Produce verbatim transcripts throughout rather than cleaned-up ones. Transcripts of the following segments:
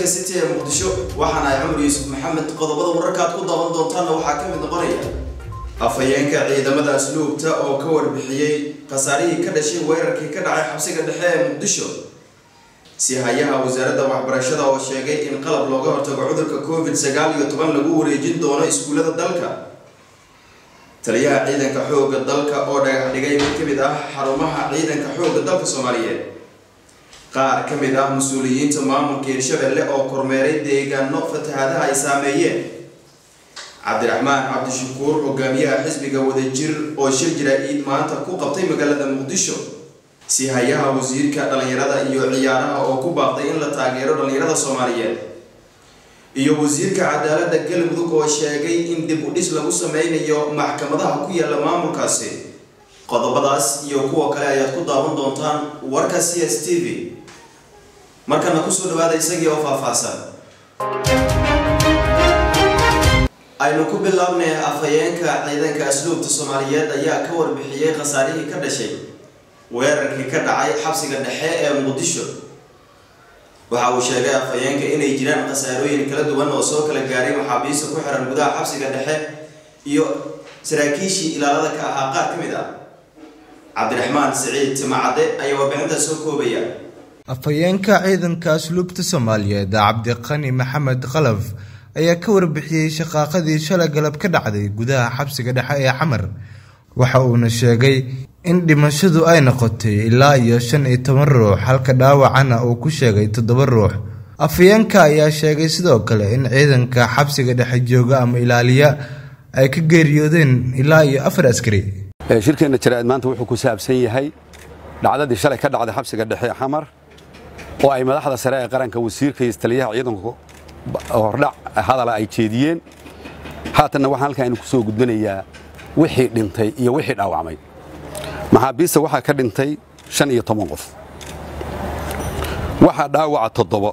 telefishinka City ee Muqdisho waxaan ay Cumar Yuusuf Maxamed qodobada wararka ku daawan doontaan waxa ka mid noqonaya afayeenka ciidamada asluubta oo ka warbixiyay qasaarihii ka dhashay weerarkii ka dhacay xabsiga dhexe ee Muqdisho si hayaha wasaaradda waxbarashada oo sheegay in qalab looga hortago cudurka COVID sagaal iyo toban lagu wareejin doono iskuulada dalka taliyaha ciidanka xoogga dalka oo dhagax dhigay mid ka mid ah xarumaha ciidanka xoogga dalka Soomaaliyeed qaar ka mid ah mas'uuliyiinta maamulka Hirshabelle oo kormeeray deegaano fatahaadaha ay saameeyeen Cabdiraxmaan Cabdishakuur hogaamiyaha xisbiga wadajir oo shir jiraa'id maanta ku qabtay magaalada Muqdisho si hayaha wasiirka dhalinyarada iyo ciyaaraha oo ku baaqday in la taageero dhalinyarada Soomaaliyeed iyo wasiirka cadaaladda Galmudug oo sheegay in dib u dhis lagu sameeyo maxkamadaha ku yaala maamulkaasi qodobadaas iyo kuwa kale ayaad ku daawan doontaan warka C S T V markana ku soo dhawaada isagii oo faahfaahsan aynu ku bilaabnay afayeenka ciidanka asluubta Soomaaliyeed ayaa ka warbixiyay qasaarihii ka dhashay weerarkii ka dhacay xabsiga dhexe ee Muqdisho waxa uu sheegay afayeenka inay jiraan qasaarooyin kala duwan oo soo kala gaaray maxaabiista ku xiran gudaha xabsiga dhexe iyo saraakiishii ilaalada ka ahaa qaar ka mid ah Cabdiraxmaan Saciid Timacade ayaa warbixinta soo koobaya afayeenka ciidanka asluubta Soomaaliyeed Cabdiqani Maxamed Qalaf ayaa ka warbixiyay shaqaaqadii shalay galab ka dhacday gudaha xabsiga dhexe ee Xamar waxa uu sheegay in dhimashadu ay noqotay ilaa iyo shan iyo toban ruux halka dhaawacana uu ku sheegay toddoba ruux afayeenka ayaa sheegay sidoo kale in ciidanka xabsiga dhexe jooga ama ilaaliya ay ka geeriyoodeen ilaa iyo afar askari shirkeena jaraa'id maanta wuxuu ku saabsan yahay dhacdadii shalay ka dhacday xabsiga dhexe ee Xamar oo ay madaxda sare ee qaranka wasiirka iyo taliyaha ciidanku hordhac hadala ay jeediyeen haatan waxaan halkaan ku soo gudbinayaa wixii dhintay iyo wixii dhaawacmay maxaabiista waxa ka dhintay shan iyo toban qof waxa dhaawaca toddoba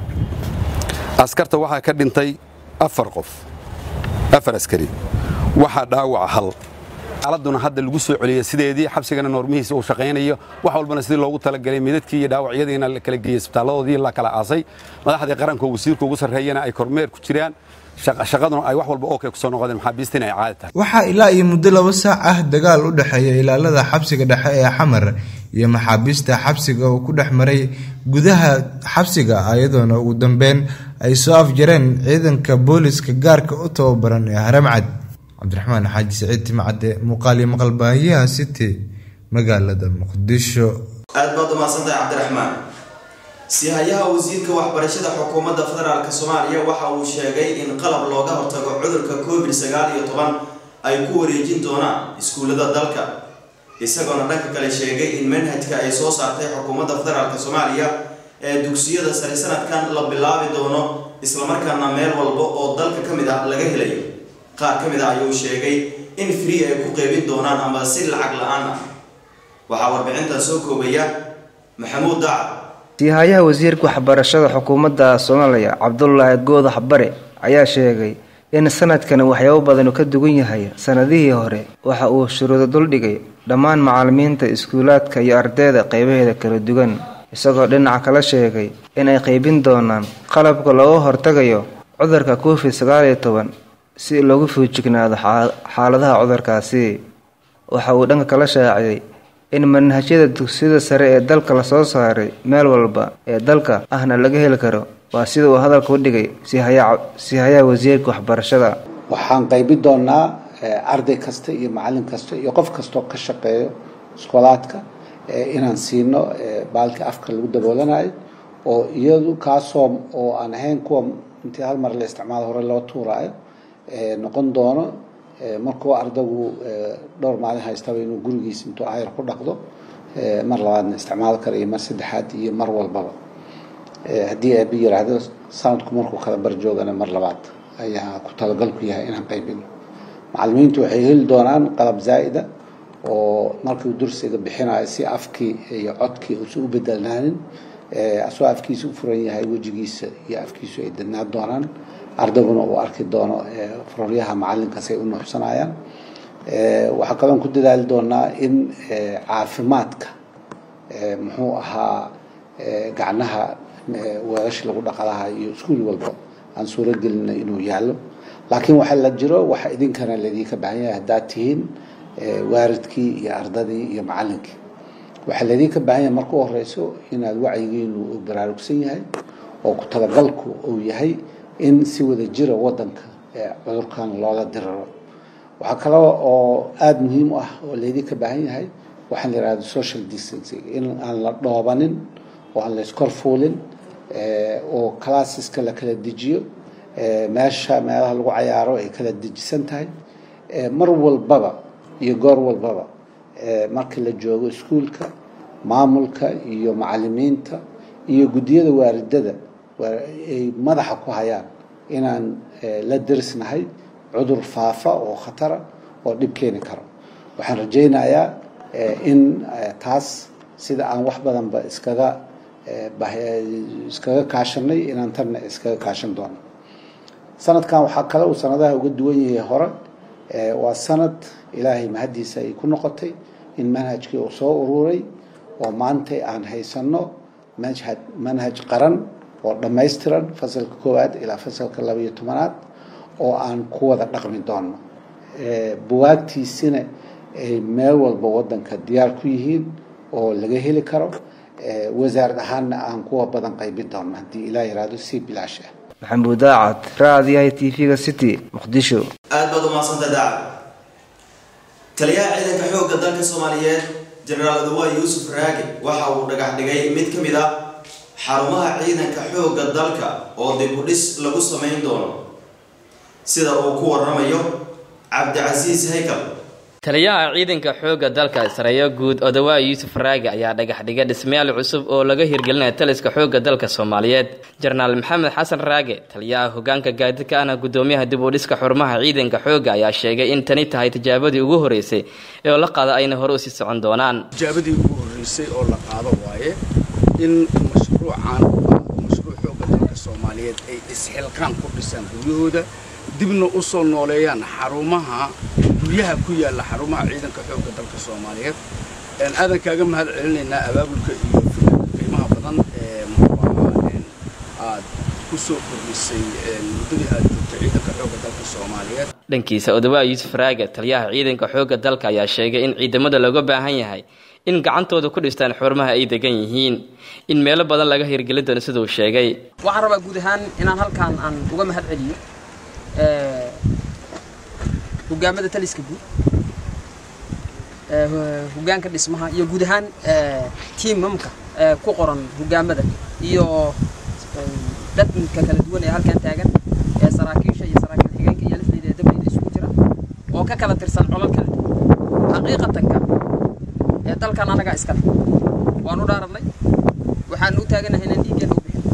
askarta waxa ka dhintay afar qof afar askari waxa dhaawaca hal xaaladuna hadda lagu soo celiyay sideedii xabsigana normihiisa uu shaqeynayo wax walbana sidii loogu talagalay midadkii iyo dhaawacyadiina la kala geeyay isbitaaladoodii la kala aasay madaxda qaranka wasiirku ugu sareeyana ay kormeer ku jiraan shaqaduna ay wax walba oo ka soo noqdeen maxaabiistina ay caadi tahay waxa ilaa iyo muddo laba saac ah dagaal u dhaxeeya ilaalada xabsiga dhexe ee Xamar iyo maxaabiista xabsiga oo ku dhaxmaray gudaha xabsiga ayadoona ugu dambeyn ay soo afjareen ciidanka booliska gaarka u tababaran ee Haramcad Cabdiraxmaan Xaaji Saciid Timacade muuqaali maqalbaahiyaha City magaalada Muqdisho aad baad u mahadsantahay Cabdiraxmaan si hayaha wasiirka waxbarashada xukuumadda federaalka Soomaaliya waxa uu sheegay in qalab looga hortago cudurka COVID sagaal iyo toban ay ku wareejin doonaan iskuulada dalka isagoo dhanka kale sheegay in manhajka ay soo saartay xukuumadda federaalka Soomaaliya ee dugsiyada sare sanadkan la bilaabi doono isla markaana meel walba oo dalka kamid ah laga helayo qaar kamid ah ayuu sheegay in free ay ku qeybin doonaan ama si lacag la'aan ah waxa warbixinta soo koobaya Maxamuud Daacad hayaha wasiirka waxbarashada xukuumadda Soomaaliya Cabdullaahi Goodax Bare ayaa sheegay in sanadkan waxyaabo badan ka duwan yahay sanadihii hore waxa uu shuruudo dul dhigay dhammaan macallimiinta iskuulaadka iyo ardayda qaybaheeda kala duwan isagoo dhinaca kala sheegay in ay qaybin doonaan qalabka looga hortagayo cudurka COVID sagaal iyo toban si loogu feejignaado xaaladaha cudurkaasi waxa uu dhanka kala shaaciyay in manhajyada dugsiyada sare ee dalka la soo saaray meel walba ee dalka ahna laga heli karo waa sida uu hadalka u dhigay si hayaa si hayaa wasiirka waxbarashada waxaan qaybin doonaa arday kasta iyo macallin kasta iyo qof kasta oo ka shaqeeyo iskoolaadka inaan siino baalka afka lagu daboolanayo oo iyadu kaasoo oo aan ahayn kuwa intii hal mar la isticmaalo hore loo tuuraayo noqon doono markuu ardaygu dhowr maalin haystaba inuu gurigiisa intuu ayr ku dhaqdo mar labaadna isticmaal karo iyo mar saddexaad iyo mar walbaba haddii ay yiraahdo sanadku markuu kala barjoogana mar labaad ayaa ku talagal ku yahay inaan qaybino macallimiintu waxay heli doonaan qalab zaa'ida oo markii dursiga bixinayo si afkii iyo codkii uu u bedelnaanin asoo afkiisa u furan yahay wajigiisa iyo afkiisu ay dadnaa doonaan ardaguna uu arki doono farriyaha macallinkaas ay u nuuxsanayaan waxa kale oo ku dadaali doonaa in caafimaadka muxuu ahaa gacnaha weelasha lagu dhaqalaha iyo iskuul walba aan suuro gelinay inuu yaalo laakiin waxa la jiro waxa idinkana ladinka baahan yahay haddaad tihiin waaridkii iyo ardadii iyo macallinkii waxa ladinka baahan yahay marka u horeyso inaad wacyigiinu u baraarugsan yahay oo ku talagalku uu yahay in si wada jira wadanka cudurkan loola diriro waxa kale oo aad muhiim u ah oo ladinka baahan yahay waxaan la yiraahdaa social distancing in aan la dhoobanin oo aan la iskor fuulin oo classeska la kala dejiyo meesha meelaha lagu cayaaro ay kala dejisan tahay mar walbaba iyo goor walbaba marka la joogo iskuulka maamulka iyo macallimiinta iyo gudiyada waaridada ay madaxa ku hayaan inaan la dirsnahay cudur faafa oo khatar oo dhib keeni karo waxaan rajaynayaa in taas sida aan wax badan ba iskaga iskaga kaashanay inaan tan iskaga kaashan doono sanadkan waxa kale uu sanadaha uga duwan yahay hore waa sanad ilaahay mahadiisa ay ku noqotay in manhajkii uu soo ururay oo maanta aan haysano manhaj manhaj qaran oo dhameystiran fasalka koowaad ilaa fasalka laba iyo tobanaad oo aan ku wada dhaqmi doono buwaagtiisina ay meel walba wadanka diyaar ku yihiin oo laga heli karo wasaarad ahaanna aan kuwa badan qaybin doono haddii ilaahay yiraahdo si bilaash ah maxamuud daacad raadiyaha T V-ga City Muqdisho aad baad u mahadsantahay daacad taliyaha ciidanka xoogga dalka Soomaaliyeed General Aduwa Yusuf Raage waxa uu dhagax dhigay mid ka mid ah xarumaha ciidanka xoogga dalka oo dib u dhis lagu sameyn doono sida uu ku waramayo Cabdicaziz Haykal taliyaha ciidanka xoogga dalka Sarayo Guud Aduwa Yusuf Raage ayaa dhagax dhigay dhismayaal cusub oo laga hirgelinayo taliska xoogga dalka Soomaaliyeed General Maxamed Xasan Raage taliyaha hoggaanka gaadiidka ana gudoomiyaha dib u dhiska xarumaha ciidanka xoogga ayaa sheegay in tani tahay tijaabadii ugu horeysay ee la qaado ayna hore u sii socon doonaan tijaabadii ugu horeysay oo la qaado waaye in mashruucan mashruuc xoogga dalka Soomaaliyeed ay isxilqaan ku dhisaan guryahooda dibna u soo nooleeyaan xarumaha guryaha ku yaala xarumaha ciidanka xoogga dalka Soomaaliyeed aan aadan kaaga mahad celinayna abaabulka iyo qiimaha badan ee aad ku soo kordhisay muddadii aad joogtay ciidanka xoogga dalka Soomaaliyeed dhankiisa Aduwa Yusuf Raage taliyaha ciidanka xoogga dalka ayaa sheegay in ciidamada looga baahan yahay in gacantooda ku dhistaan xarumaha ay degan yihiin in meelo badan laga hirgelin doono sidoo sheegay waxaan rabaa guud ahaan inaan halkaan aan uga mahad celiyo ee hogaamada taliska guud ee hogaanka dhismaha iyo guud ahaan ee teamamka ee ku qoran hogaamada iyo dadka kala duwan ee halkaan taagan ee saraakiisha iyo saraakiil xigeenka iyo lafteeda dableed isugu jira oo ka kala tirsan colol kala xaqiiqatanka ee dalkan anaga iska waan u dhaaranay waxaan u taaganahay inaan dhiigana u bixiyo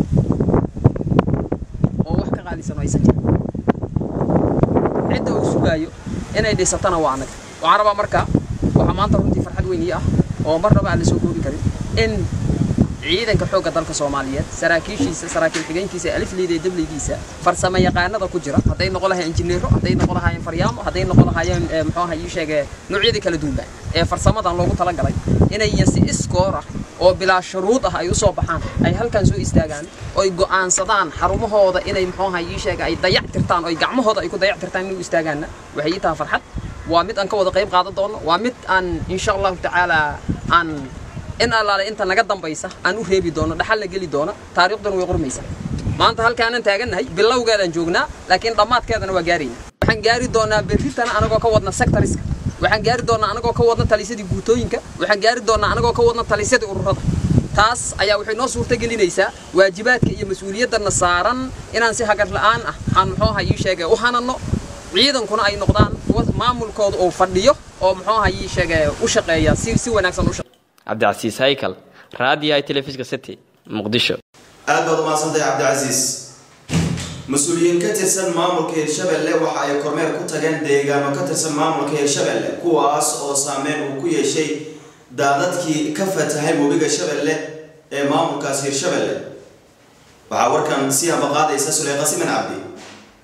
oo wax ka qaalisan oo aysan jirin cidda uu sugaayo inay dhisatana waa anaga waxaan rabaa marka waxa maanta runtii farxad weyn ii ah oo marnaba aan la soo koobi karin in ciidanka xoogga dalka Soomaaliyeed saraakiishiisa saraakiil xigeenkiisa alif liiday dableediisa farsamo yaqaanada ku jira haday noqon lahayn injineero haday noqon lahayn faryaamo haday noqon lahayn muxuu ahaa ii sheegay noocyada kala duwan ee farsamadan loogu tala galay inay si iskoor ah oo bilaa shuruud ah ay u soo baxaan ay halkan soo istaagaan oo ay go'aansadaan xarumahooda inay muxuu ahaa ii sheegay ay dayac tirtaan oo gacmahooda ay ku dayac tirtaan inuu istaagaana waxay ii tahay farxad waa mid aan ka wada qayb qaadan doono waa mid aan insha Allah ta'ala aan in Allah inta naga dambaysa aan u reebi doono dhaxal la gali doono taariikhdan way qormaysaa maanta halkaan aan taaganahay bilowgeedan joognaa laakiin dhamaadkeedana waa gaarayna waxaan gaari doonaa berritana anagoo ka wadna sectoriska waxaan gaari doonaa anagoo ka wadna talisadii guutooyinka waxaan gaari doonaa anagoo ka wadna talisadii ururada taas ayaa waxay noo suurta gelinaysaa waajibaadka iyo mas'uuliyadana saaran inaan si hagar la'aan ah aan muxuu ahaa ii sheegay u hanano ciidankuna ay noqdaan maamulkooda oo fadhiyo oo muxuu ahaa ii sheegay u shaqeeya si si wanaagsan u shaqeeya Cabdicaziz Haykal raadiyaha telefishinka City Muqdisho aad baad u mahadsantahay Cabdicaziz mas'uuliyiin ka tirsan maamulka Hirshabelle waxa ay kormeer ku tageen deegaano ka tirsan maamulka Hirshabelle kuwaas oo saameyn uu ku yeeshay daadadkii ka fatahay webiga Shabeelle ee maamulkaas Hirshabelle waxa warkan si haba qaadaysa Suleyman Qasiman Abdi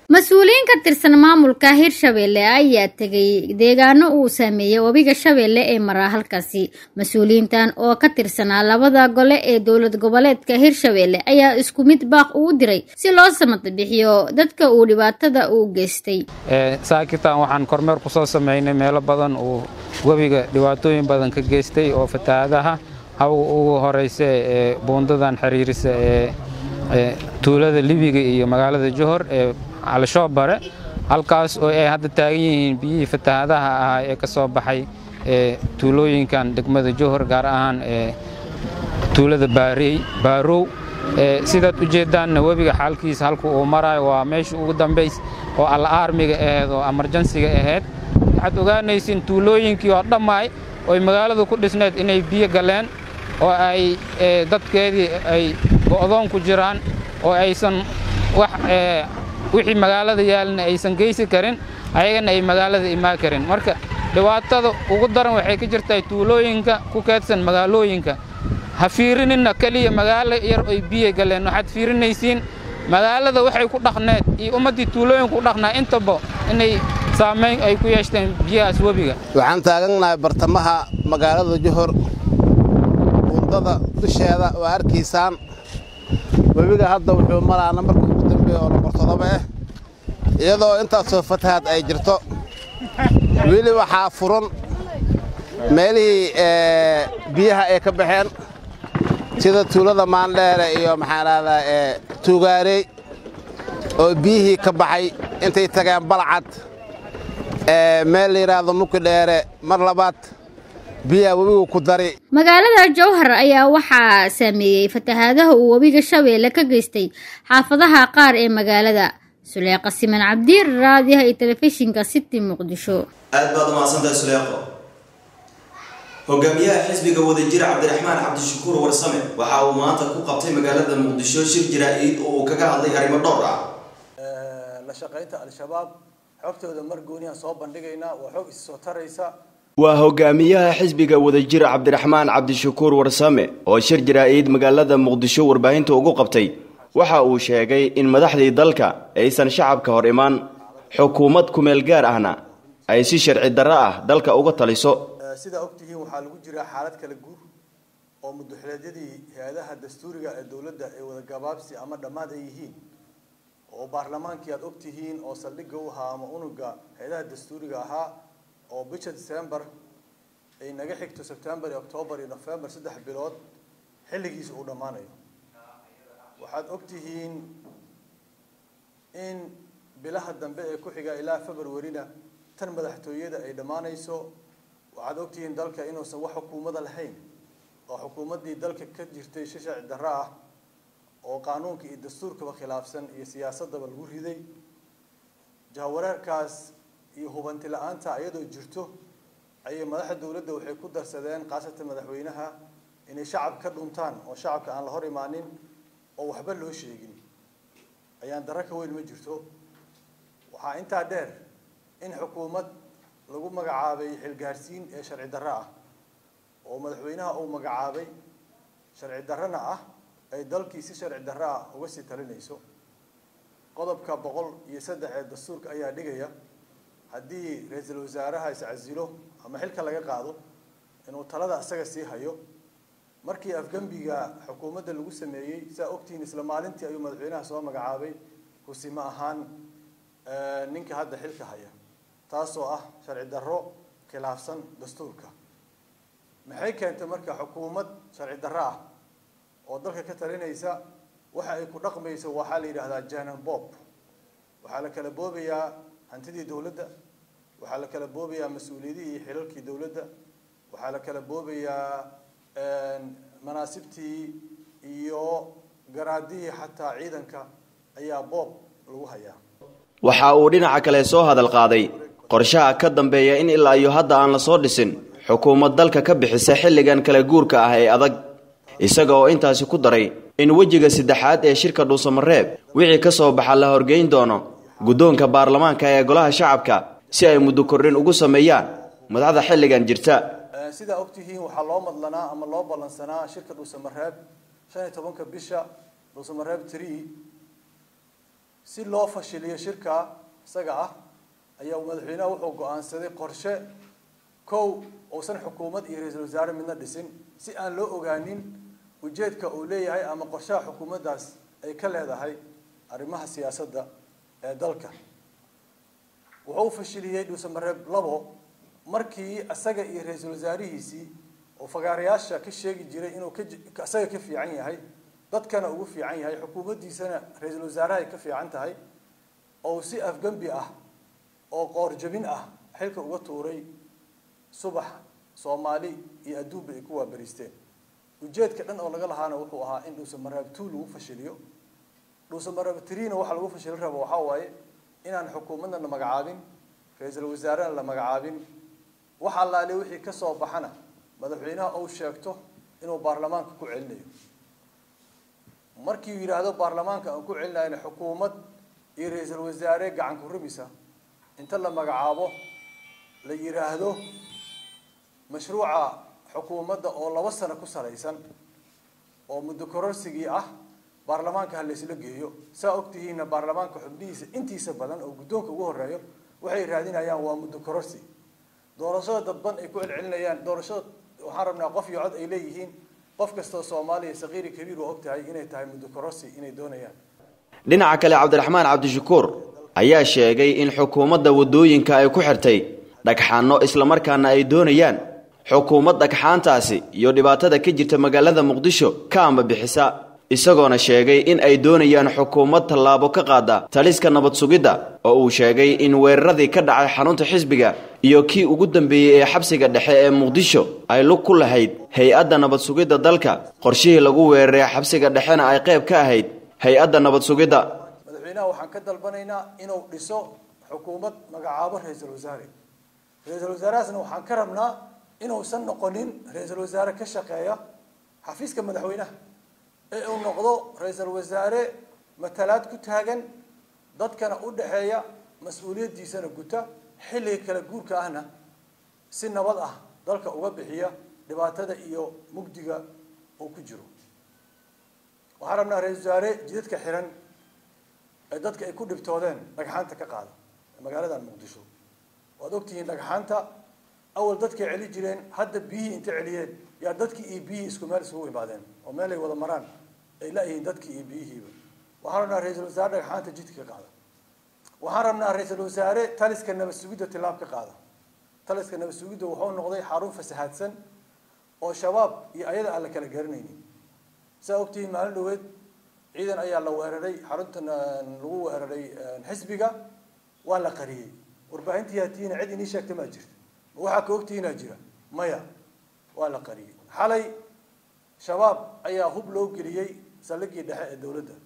mas-uuliyiin ka tirsan maamulka Hirshabelle ayaa tagay deegaano uu saameeyay wabiga Shabeelle ee maraa halkaasi. mas-uuliyiintan oo ka tirsanaa labada gole ee dowlad goboleedka Hirshabelle ayaa isku mid baaq ugu diray si loo samad bixiyo dadka uu dhibaatada u geystay. ee saakitaan waxaan kormeer ku soo sameeynay meelo badan oo wabiga dhibaatooyin badan ka geystay oo fatahaadaha haw ugu horeysay ee boondadan xiriirisa ee tuulada Libiga iyo magaalada Johor ee Al-Shabaab halkaas oo ay hadda taagan yihiin biyihii fatahaadaha ah ee ka soo baxay ee tuulooyinkan degmada Johor gaar ahaan ee tuulada Baarey Baarow ee sidaad u jeedaan wabiga xalkiisa halku uu maray waa meesha ugu dambeys oo al-aarmiga ahayd oo emergency-ga ahayd waxaad ogaanaysiin tuulooyinkii oo dhammaay oo magaalada ku dhisneed inay biyo galeen oo ay dadkeedii ay go'doon ku jiraan oo aysan wax ee wixii magaalada yaalna aysan geysi karin ayagana ay magaalada imaan karin marka dhibaatada ugu daran waxay ka jirtaa tuulooyinka ku kaadsan magaalooyinka ha fiirinina kaliya magaalo yar oo biyo galeen waxaad fiirinaysiin magaalada waxay ku dhaqneed iyo ummadii tuulooyinka ku dhaqnaa intaba inay saameyn ay ku yeeshteen biyahaas wabiga waxaan taaganahay bartamaha magaalada Johor wadada dusheeda oo arkiisaan wabiga hadda wuxuu maraa marka ugu dambeeyo oo lambar todoba ah iyadoo intaas soo fatahaad ay jirto wili waxaa furan meelihii biyaha ay ka baxeen sida tuulada Maandheere iyo maxaanada ee Tuugaarey oo biyihii ka baxay intay tageen Balcad ee meel yiraahdo Mukdheere mar labaad biyaha wabigu ku dari magaalada Jowhar ayaa waxaa saameeyay fatahaadaha uu wabiga Shabeelle ka geystay xaafadaha qaar ee magaalada. Suleeqa Siman Cabdi raadiyaha iyo telefishinka City Muqdisho. aad baad mahadsantahay Suleeqa. hogaamiyaha xisbiga wadajir Cabdiraxmaan Cabdishakuur Warsame waxa uu maanta ku qabtay magaalada Muqdisho shir jiraa'id oo uu kaga hadlay arrimo dhowr ah la shaqeynta al-shabaab xogtooda mar gooni ah soo bandhigaynaa waa xog is soo taraysa. waa hogaamiyaha xisbiga wadajir Cabdiraxmaan Cabdishakuur Warsame oo shir jiraa'id magaalada Muqdisho warbaahinta ugu qabtay waxa uu sheegay in madaxdii dalka aysan shacabka hor imaan xukuumad ku meel gaar ahna ay si sharci darro ah dalka uga taliso. sida ogtihiin waxaa lagu jiraa xaalad kala guur oo muddaxleedyadii hay'adaha dastuuriga ee dawladda ay wada gabaabsi ama dhammaad ay yihiin oo baarlamaankii aad ogtihiin oo saldhigga u ahaa ama unuga hay'adaha dastuuriga ahaa oo bisha December ay naga xigto September iyo October iyo November saddex bilood xilligiisa uu dhamaanayo waxaad ogtihiin in bilaha dambe ee ku xiga ilaa February-na tan madaxtooyada ay dhamaanayso waxaad ogtihiin dalka inuusan wax xukuumad lahayn oo xukuumadii dalka ka jirtay sharci darro ah oo qaanuunka iyo dastuurka khilaafsan iyo siyaasadda lagu riday jahwareerkaas iyo hubanti la'aanta ayadoo jirto ay madaxda dawladda waxay ku darsadeen qaasatan madaxweynaha inay shacab ka dhuntaan oo shacabka aan la hor imaanin oo waxba loo sheegin ayaan darro ka weyn ma jirto waxaa intaa dheer in xukuumad lagu magacaabay xilgaarsiin ee sharci darro ah oo madaxweynaha uu magacaabay sharci darrana ah ay dalkii si sharci darro ah uga sii talinayso qodobka boqol iyo saddex ee dastuurka ayaa dhigaya haddii ra'iisul wasaaraha iscasilo ama xilka laga qaado inuu talada asaga sii hayo markii afgambiga xukuumadda lagu sameeyay saa ogtiin isla maalintii ayuu madaxweynaha soo magacaabay kusima ahaan ninka hadda xilka haya taasoo ah sharci darro khilaafsan dastuurka maxay keentay marka xukuumad sharci darro ah oo dalka ka talinaysa waxa ay ku dhaqmayso waxa la yiraahdaa janan bob waxa la kala boobayaa hantidii dawladda waxa la kala boobayaa mas'uuliyadii iyo xilalkii dawladda waxa la kala boobayaa een manaasibtii iyo garaadii xataa ciidanka ayaa bob lagu hayaa waxa uu dhinaca kale soo hadal qaaday qorshaha ka dambeeya in ilaa iyo hadda aan la soo dhisin xukuumad dalka ka bixisa xilligan kala guurka ah ee adag isaga oo intaasi ku daray in wajiga saddexaad ee shirka dhuusamareeb wixii ka soo baxa la horgeyn doono guddoonka baarlamaanka ee golaha shacabka si ay muddo kordhin ugu sameeyaan madaxda xilligan jirta sida ogtihiin waxa loo madlanaa ama loo balansanaa shirka dhuusamareeb shan iyo tobanka bisha dhuusamareeb three si loo fashiliyo shirka isaga ah ayaa madaxweynaha wuxuu go'aansaday qorshe kow uusan xukuumad iyo ra'iisul wasaare midna dhisin si aan loo ogaanin ujeedka uu leeyahay ama qorshaha xukuumaddaas ay ka leedahay arrimaha siyaasadda ee dalka. wuxuu fashiliyay dhuusamareeb labo markii asaga iyo ra'iisul wasaarihiisii oo fagaarayaasha ka sheegi jiray inuu ka asaga ka fiican yahay dadkana ugu fiican yahay xukuumaddiisana ra'iisul wasaaraha ay ka fiican tahay oo si afgambi ah oo qoor jabin ah xilka uga tuuray subax Soomaali iyo adduunba ay ku waabariisteen. ujeedka dhan oo laga lahaana wuxuu ahaa in dhuusamareeb two lagu fashiliyo. dhuusamareeb three na waxa lagu fashilin rabo waxa waaye inaan xukuumadna la magacaabin ra'iisul wasaarena la magacaabin waxa allaale wixii ka soo baxana madaxweynaha uu sheegto inuu baarlamaanka ku celinayo. markii uu yiraahdo baarlamaanka aan ku celinayna xukuumad iyo ra'iisul wasaare gacan ku rumisa inta la magacaabo la yiraahdo mashruuca xukuumadda oo laba sano ku salaysan oo muddo kororsigii ah baarlamaanka la isla geeyo saa ogtihiina baarlamaanka xubnihiisa intiisa badan oo guddoonka ugu horeeyo waxay raadinayaan waa muddo kororsi. doorashada dadban ay ku celcelinayaan doorashada waxaan rabnaa qof iyo cod ay leeyihiin qof kasta Soomaaliya saqiir kabiir oo ogtahay inay tahay muddo kororsi inay doonayaan. dhinaca kale Cabdiraxmaan Cabdishakuur ayaa sheegay in xukuumadda wadooyinka ay ku xirtay dhagxaano isla markaana ay doonayaan xukuumad dhagxaantaasi iyo dhibaatada ka jirta magaalada Muqdisho ka amba bixisa isagoona sheegay in ay doonayaan xukuumad tallaabo ka qaada taliska nabad sugidda oo uu sheegay in weeraradii ka dhacay xarunta xisbiga iyo kii ugu dambeeyay ee xabsiga dhexe ee Muqdisho ay lug ku lahayd hay'adda nabad sugidda dalka qorshihii lagu weeraray xabsiga dhexena ay qayb ka ahayd hay'adda nabad sugidda. madaxweynaha waxaan ka dalbanaynaa inuu dhiso xukuumad magacaabo ra'iisul wasaare. ra'iisul wasaarahaasna waxaan ka rabnaa inuusan noqonin ra'iisul wasaare ka shaqeeya xafiiska madaxweynaha ee uu noqdo ra'iisul wasaare matalaad ku taagan dadkana u dhaxeeya mas'uuliyadiisana guta xilliga kala guurka ahna si nabad ah dalka uga bixiya dhibaatada iyo mugdiga uu ku jiro. waxaan rabnaa ra'iisul wasaare jidadka xiran ee dadka ay ku dhibtoodeen dhagxaanta ka qaada magaalada Muqdisho. waad ogtihiin dhagxaanta awal dadka celi jireen hadda biyihii inta celiyeen yaa dadkii iyo biyihii isku meel isugu imaadeen oo meel ay wada maraan ay laayihiin dadkii iyo biyihiiba. waxaan rabnaa ra'iisul wasaare dhagxaanta jidka ka qaada. waxaan rabnaa ra'iisul wasaare taliska nabad sugidda tilaab ka qaada. taliska nabad sugidda wuxuu noqday xarun fasahaadsan oo shabaab iyo ayada aan la kala garanaynin. saa ogtihiin maalin dhaweed ciidan ayaa la weeraray xaruntan lagu weeraray xisbiga waa la qariyay. warbaahintii haatiina cid inii sheegta ma jirto waxa ka ogtiina jira maya waa la qariyay. xalay shabaab ayaa hub loo geliyay salagii dhexe ee dawladda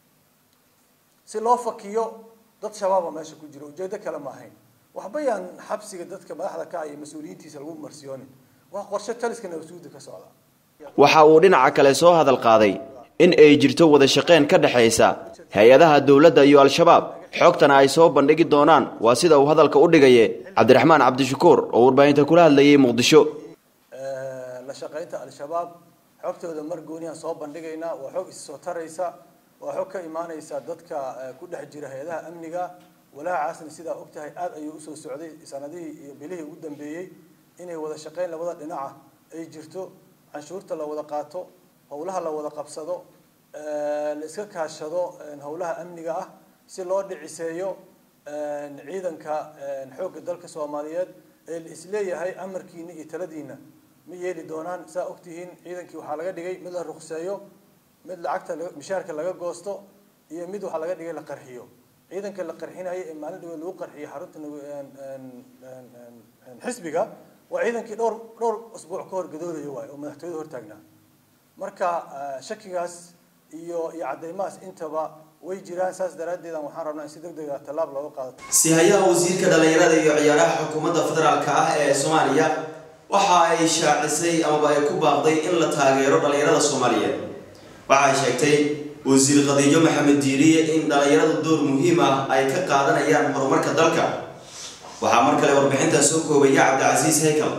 si loo fakiyo dad shabaab meesha ku jira ujeedo kale ma ahayn waxba yaan xabsiga dadka madaxda ka ay mas'uuliyiintiisa lagu marsiyoonin waa qorshe taliska nabadsuuda ka socda. waxa uu dhinaca kale soo hadal qaaday in ay jirto wada shaqeyn ka dhaxaysa hay'adaha dawladda iyo al-shabaab xogtana ay soo bandhigi doonaan waa sida uu hadalka u dhigay Cabdiraxmaan Cabdishakuur oo warbaahinta kula hadlayay Muqdisho. ee la shaqeynta al-shabaab xogtooda mar gooniyan soo bandhigaynaa waa xog is soo taraysa waa xog ka imaanaysa dadka ku dhex jira hay'adaha amniga walaacaasna sida ogtahay aad ayuu u soo socday sanadihii iyo bilihii ugu dambeeyay inay wada shaqeyn labada dhinac ay jirto canshuurta la wada qaato howlaha la wada qabsado ee la iska kaashado howlaha amniga ah si loo dhiciseeyo ciidanka xoogga dalka Soomaaliyeed ee isleeyahay amarkiina iyo taladiina ma yeeli doonaan. saa ogtihiin ciidankii waxa laga dhigay mid la ruqseeyo mid lacagta mishaarka laga goosto iyo mid waxa laga dhigay la qarxiyo. ciidanka la qarxinayo ee maalin dhaweed lagu qarxiyo xarunta xisbiga waa ciidankii dhowr dhowr usbuuc ka hor gadoolayo waay oo madaxtooyada hor taagnaa. marka shakigaas iyo iyo cadeymaas intaba way jiraan. saas daraadeed waxaan rabnaa in si degdeg ah talaab looga qaado. si hayaha wasiirka dhalinyarada iyo ciyaaraha xukuumadda federaalka ah ee Soomaaliya waxa ay shaacisay ama ay ku baaqday in la taageero dhalinyarada Soomaaliyeed. waxa ay sheegtay wasiir Khadiijo Maxamed Diiriye in dhalinyaradu door muhiim ah ay ka qaadanayaan horumarka dalka. waxa mar kale warbixinta soo koobaya Cabdi Casiis Heykal.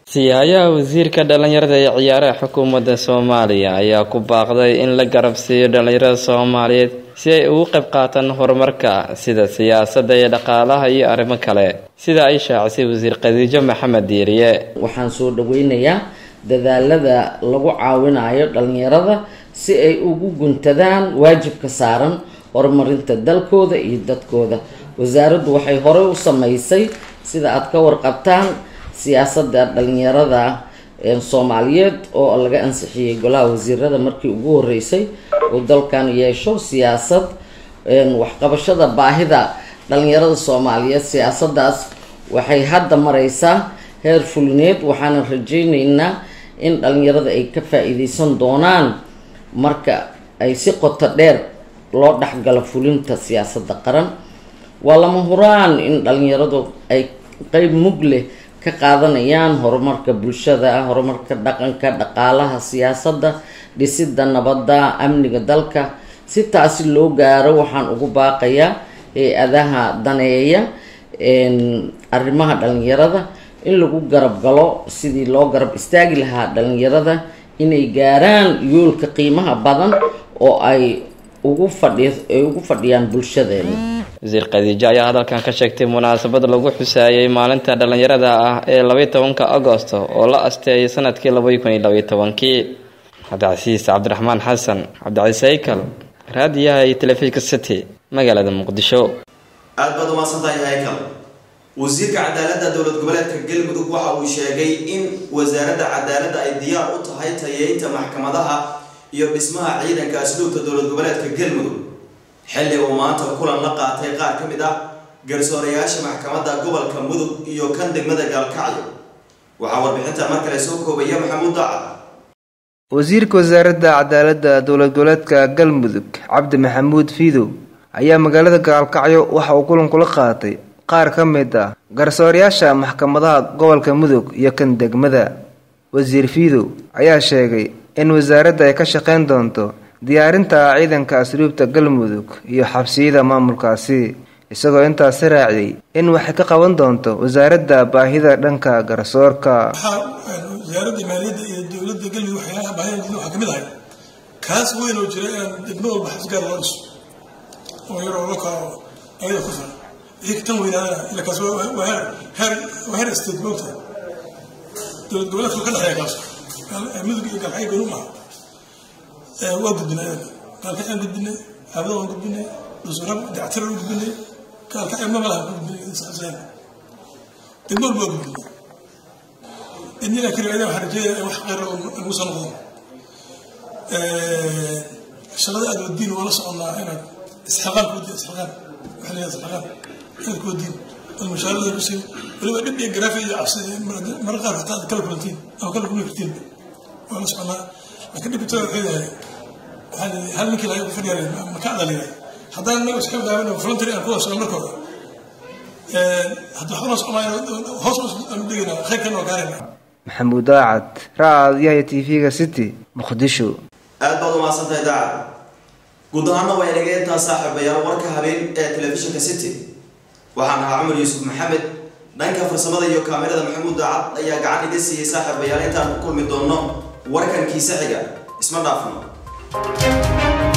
Siyaaya wasiirka dhalinyarada ee ciyaaraha xukuumadda Soomaaliya ayaa ku baaqday in la garab siiyo dhalinyarada Soomaaliyeed si ay uga qayb qaataan horumarka sida siyaasadda iyo dhaqaalaha iyo arrimo kale sida ay shaacisay wasiir Khadiija Maxamed Diiriye. Waxaan soo dhaweynayaa dadaalada lagu caawinayo dhalinyarada si ay ugu guntadaan waajibka saaran horumarinta dalkooda iyo dadkooda. Wasaaraddu waxay hore u sameysay sida aad ka warqabtaan siyaasadda dhalinyarada ee Soomaaliyeed oo laga ansixiyay golaha wasiirada markii ugu horeysay oo dalkan yeesho siyaasad een wax qabashada baahida dhalinyarada Soomaaliyeed. Siyaasadaas waxay hadda mareysaa heer fulineed, waxaan rajaynaynaa in dhalinyarada ay ka faa'iideysan doonaan marka ay si qoto dheer loo dhaxgalo fulinta siyaasadda qaran. waa lama huraan in dhalinyaradu ay qayb mug leh ka qaadanayaan horumarka bulshada, horumarka dhaqanka, dhaqaalaha, siyaasadda, dhisidda nabadda, amniga dalka. Si taasi loo gaaro waxaan ugu baaqayaa hay'adaha daneeya een arrimaha dhalinyarada in lagu garab galo sidii loo garab istaagi lahaa dhalinyarada inay gaaraan yoolka qiimaha badan oo ay ugu fadhiyo ay ugu fadhiyaan bulshadeena. Wasiir Khadiija ayaa hadalkan ka sheegtay munaasabad lagu xusaayay maalinta dhalinyarada ah ee laba iyo tobanka Agoosto oo la asteeyay sanadkii laba kun iyo laba iyo tobankii. Cabdicasiis Cabdiraxmaan Xasan, Cabdicasiis Haykal, raadiyaha iyo telefishinka City, magaalada Muqdisho. aad baad u maasantahay Haykal. wasiirka cadaaladda dowlad goboleedka Galmudug waxa uu sheegay in wasaaradda cadaaladda ay diyaar u tahay tayeynta maxkamadaha iyo dhismaha ciidanka asluubta dowlad goboleedka Galmudug. xilli uu maanta kulan la qaatay qaar ka mid ah garsoorayaasha maxkamadda gobolka Mudug iyo kan degmada Gaalkacyo. waxaa warbixinta mar kale soo koobaya Maxamuud Daacad. wasiirka wasaaradda cadaaladda dowlad goboleedka Galmudug Cabdi Maxamuud Fiidow ayaa magaalada Gaalkacyo waxa uu kulan kula qaatay qaar ka mid ah garsoorayaasha maxkamadaha gobolka Mudug iyo kan degmada. wasiir Fiidow ayaa sheegay in wasaaradda ay ka shaqeyn doonto diyaarinta ciidanka asluubta Galmudug iyo xabsiyada maamulkaasi, isagoo intaas raaciyay in wax ka qaban doonto wasaaradda baahida dhanka garsoorka. wasaaradda maaliyadda iyo dowladda Galmudug waxay baahida waxa kamid ah kaas weyn oo jira in degmo walba xabsi gaar loo dhiso oo yar oo ka ayada ku filan igtan weynaana ila kaas waa heer waa heer state boogta dowlad goboleedka ka dhaxeeya kaas Mudug iyo Gaalkacyo go'an ma waa gudbinay Gaalkacyo aan gudbinay Abdo aan gudbinay Dusrab dactar aan gudbinay Gaalkacyo ma malaha gudbinay insaasaan degmo walba gudbinay inna kariida waxa rajay wax qeyr oo musan noqdo ee shaqada aad wadin wala soconnaa inaad isxaqaan ku isxaqaan waxa la isxaqaan inaad ku wadin المشاهدة بسيط ولو بدي جرافي عصي مرة فتاة كل كلتين أو كل كلتين ولا سبحان لكن بتوع كذا هل هل ممكن هاي في اليوم مكان ذلك هذا الناس كم دائما فلنتري أقول أصلا مركض هذا خلاص ما خلاص أمدينا خير كانوا قارنا محمود داعد راديو تي في سيتي مقدشو aad baad u maasantahay Daacad. guud ahaan waa inaga saaxiibayaal warka habeen ee telefishinka City. waxaan ahaa Cumar Yuusuf Maxamed, dhanka farsamada iyo kaamirada Maxamuud Daacad ayaa gacan iga siiyay saaxiibayaal intaan ku kulmi doono warkan kiisa xiga. isma dhaafno.